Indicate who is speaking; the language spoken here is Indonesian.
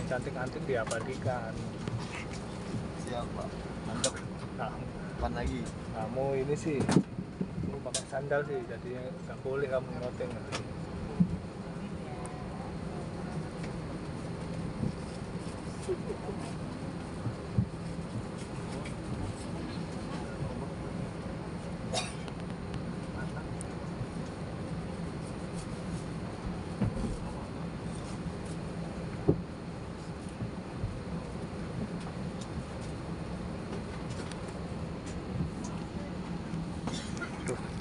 Speaker 1: cantik-cantik diabadikan.
Speaker 2: Siap Pak, mantap.
Speaker 1: Nah,
Speaker 2: Kapan lagi?
Speaker 1: kamu ini sih, kamu pakai sandal sih, jadinya nggak boleh kamu ngeroteng. Tuh.